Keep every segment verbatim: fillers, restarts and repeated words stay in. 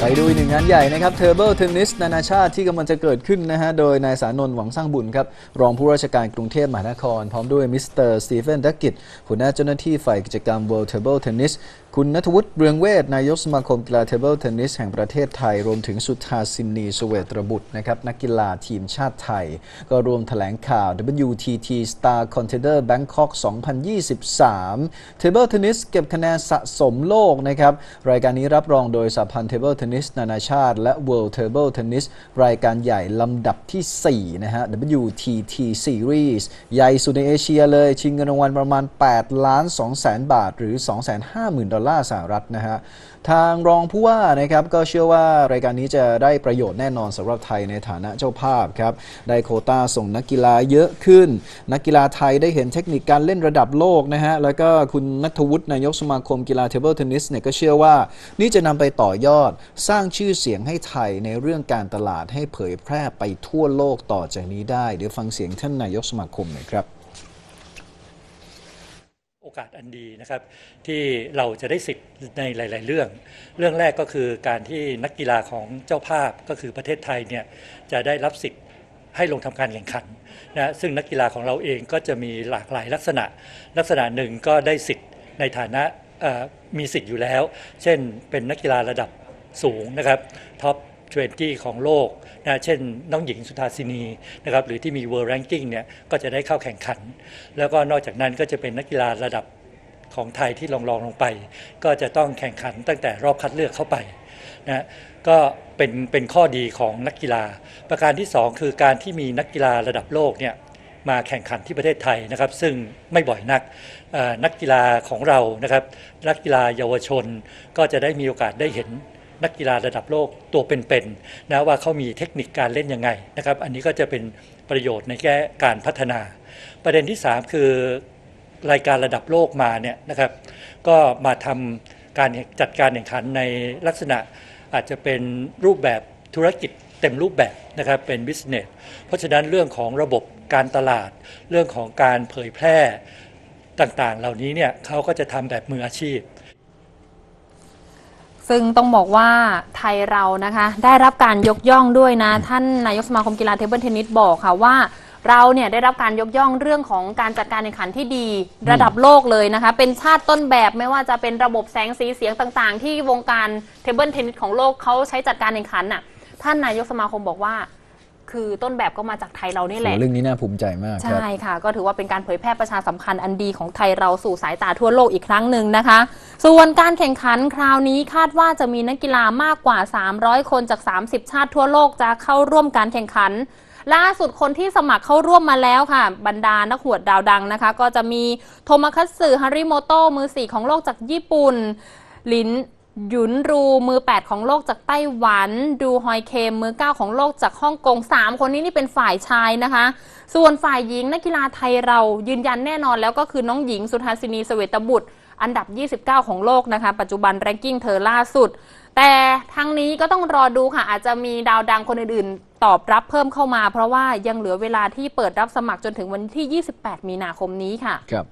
ดูอีกหนึ่งงานใหญ่นะครับเทเบิลเทนนิสนานาชาติที่กำลังจะเกิดขึ้นนะฮะโดยนายสานนท์หวังสร้างบุญครับรองผู้ราชการกรุงเทพมหานครพร้อมด้วยมิสเตอร์สตีเฟนดักกิตหัวหน้าเจ้าหน้าที่ฝ่ายกิจกรรม World Table Tennis คุณณัฐวุฒิเรืองเวชนายกสมาคมกีฬาเทเบิลเทนนิสแห่งประเทศไทยรวมถึงสุธาสินีสเวตรบุตรนะครับนักกีฬาทีมชาติไทยก็รวมแถลงข่าว ดับเบิลยู ที ที Star Contender Bangkok สองพันยี่สิบสาม Table Tennis เก็บคะแนนสะสมโลกนะครับรายการนี้รับรองโดยสหพันธ์ Table Tennis นานาชาติและ World Table Tennis รายการใหญ่ลำดับที่สี่นะฮะ ดับเบิลยู ที ที Series ใหญ่สุดในเอเชียเลยชิงเงินรางวัลประมาณแปดล้านสองแสนบาทหรือ สองแสนห้าหมื่นดอลลาร์สหรัฐนะฮะทางรองผู้ว่านะครับก็เชื่อว่ารายการนี้จะได้ประโยชน์แน่นอนสำหรับไทยในฐานะเจ้าภาพครับได้โควต้าส่งนักกีฬาเยอะขึ้นนักกีฬาไทยได้เห็นเทคนิคการเล่นระดับโลกนะฮะแล้วก็คุณณัฐวุฒินายกสมาคมกีฬาเทเบิลเทนนิสเนี่ยก็เชื่อว่านี่จะนำไปต่อยอดสร้างชื่อเสียงให้ไทยในเรื่องการตลาดให้เผยแพร่ไปทั่วโลกต่อจากนี้ได้เดี๋ยวฟังเสียงท่านนายกสมาคมหน่อยครับโอกาสอันดีนะครับที่เราจะได้สิทธิ์ในหลายๆเรื่องเรื่องแรกก็คือการที่นักกีฬาของเจ้าภาพก็คือประเทศไทยเนี่ยจะได้รับสิทธิ์ให้ลงทำการแข่งขันนะซึ่งนักกีฬาของเราเองก็จะมีหลากหลายลักษณะลักษณะหนึ่งก็ได้สิทธิ์ในฐานะมีสิทธิ์อยู่แล้วเช่นเป็นนักกีฬาระดับสูงนะครับท็อปยี่สิบของโลกนะเช่นน้องหญิงสุธาสินีนะครับหรือที่มี World Ranking เนี่ยก็จะได้เข้าแข่งขันแล้วก็นอกจากนั้นก็จะเป็นนักกีฬาระดับของไทยที่ลองลองลงไปก็จะต้องแข่งขันตั้งแต่รอบคัดเลือกเข้าไปนะก็เป็นเป็นข้อดีของนักกีฬาประการที่สองคือการที่มีนักกีฬาระดับโลกเนี่ยมาแข่งขันที่ประเทศไทยนะครับซึ่งไม่บ่อยนักนักกีฬาของเรานะครับนักกีฬาเยาวชนก็จะได้มีโอกาสได้เห็นนักกีฬาระดับโลกตัวเป็นๆนะว่าเขามีเทคนิคการเล่นยังไงนะครับอันนี้ก็จะเป็นประโยชน์ในแง่การพัฒนาประเด็นที่สามคือรายการระดับโลกมาเนี่ยนะครับก็มาทำการจัดการแข่งขันในลักษณะอาจจะเป็นรูปแบบธุรกิจเต็มรูปแบบนะครับเป็นบิสเนสเพราะฉะนั้นเรื่องของระบบการตลาดเรื่องของการเผยแพร่ต่างๆเหล่านี้เนี่ยเขาก็จะทำแบบมืออาชีพซึ่งต้องบอกว่าไทยเรานะคะได้รับการยกย่องด้วยนะท่านนายกสมาคมกีฬาเทเบิลเทนนิสบอกค่ะว่าเราเนี่ยได้รับการยกย่องเรื่องของการจัดการแข่งขันที่ดีระดับโลกเลยนะคะเป็นชาติต้นแบบไม่ว่าจะเป็นระบบแสงสีเสียงต่างๆที่วงการเทเบิลเทนนิสของโลกเขาใช้จัดการแข่งขันน่ะท่านนายกสมาคมบอกว่าคือต้นแบบก็มาจากไทยเรานี่แหละเรื่องนี้น่าภูมิใจมากใช่ค่ะก็ถือว่าเป็นการเผยแพร่ประชาสัมพันธ์อันดีของไทยเราสู่สายตาทั่วโลกอีกครั้งหนึ่งนะคะส่วนการแข่งขันคราวนี้คาดว่าจะมีนักกีฬามากกว่าสามร้อยคนจากสามสิบชาติทั่วโลกจะเข้าร่วมการแข่งขันล่าสุดคนที่สมัครเข้าร่วมมาแล้วค่ะบรรดานักหวดดาวดังนะคะก็จะมีโทมาคัตสึฮาริโมโตะมือสี่ของโลกจากญี่ปุ่นลินหยุนรูมือแปดของโลกจากไต้หวันดูฮอยเคมมือเก้าของโลกจากฮ่องกงสามคนนี้นี่เป็นฝ่ายชายนะคะส่วนฝ่ายหญิงนักกีฬาไทยเรายืนยันแน่นอนแล้วก็คือน้องหญิงสุธาสินีสเวตบุตรอันดับยี่สิบเก้าของโลกนะคะปัจจุบันแรงกิ้งเธอล่าสุดแต่ทั้งนี้ก็ต้องรอดูค่ะอาจจะมีดาวดังคนอื่นๆตอบรับเพิ่มเข้ามาเพราะว่ายังเหลือเวลาที่เปิดรับสมัครจนถึงวันที่ยี่สิบแปดมีนาคมนี้ค่ะครับ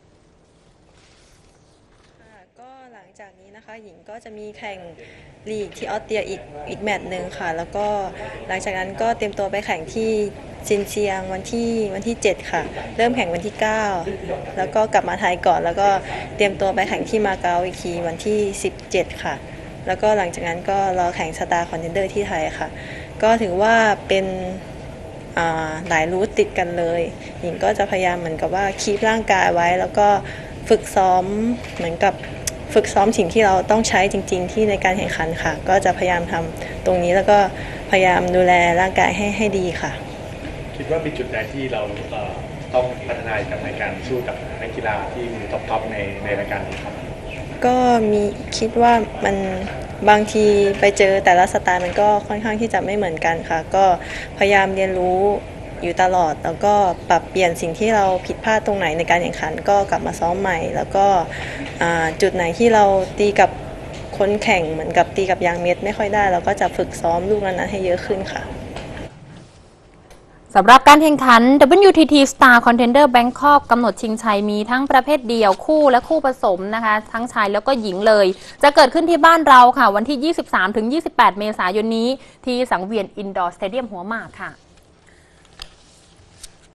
ก็หลังจากนี้นะคะหญิงก็จะมีแข่งลีกที่ออสเตรียอีกอีกแมตช์หนึ่งค่ะแล้วก็หลังจากนั้นก็เตรียมตัวไปแข่งที่ซินเจียงวันที่วันที่เจ็ดค่ะเริ่มแข่งวันที่เก้าแล้วก็กลับมาไทยก่อนแล้วก็เตรียมตัวไปแข่งที่มาเก๊าอีกทีวันที่สิบเจ็ดค่ะแล้วก็หลังจากนั้นก็รอแข่งสตาร์คอนเทนเดอร์ที่ไทยค่ะก็ถือว่าเป็นหลายรูทติดกันเลยหญิงก็จะพยายามเหมือนกับว่าคีปร่างกายไว้แล้วก็ฝึกซ้อมเหมือนกับฝึกซ้อมสิ่งที่เราต้องใช้จริงๆที่ในการแข่งขันค่ะก็จะพยายามทำตรงนี้แล้วก็พยายามดูแลร่างกายให้ให้ดีค่ะคิดว่ามีจุดใดที่เราต้องพัฒนากับในการสู้กับนักกีฬาที่มีท็อปๆในในรายการนี้ครับก็มีคิดว่ามันบางทีไปเจอแต่ละสไตล์มันก็ค่อนข้างที่จะไม่เหมือนกันค่ะก็พยายามเรียนรู้อยู่ตลอดแล้วก็ปรับเปลี่ยนสิ่งที่เราผิดพลาดตรงไหนในการแข่งขันก็กลับมาซ้อมใหม่แล้วก็จุดไหนที่เราตีกับคนแข่งเหมือนกับตีกับยางเม็ดไม่ค่อยได้เราก็จะฝึกซ้อมลูกนั้นให้เยอะขึ้นค่ะสำหรับการแข่งขัน ดับเบิลยู ที ที Star Contender Bangkok กำหนดชิงชัยมีทั้งประเภทเดี่ยวคู่และคู่ผสมนะคะทั้งชายแล้วก็หญิงเลยจะเกิดขึ้นที่บ้านเราค่ะวันที่ ยี่สิบสามถึงยี่สิบแปด เมษายนนี้ที่สังเวียนอินดอร์สเตเดียมหัวหมากค่ะ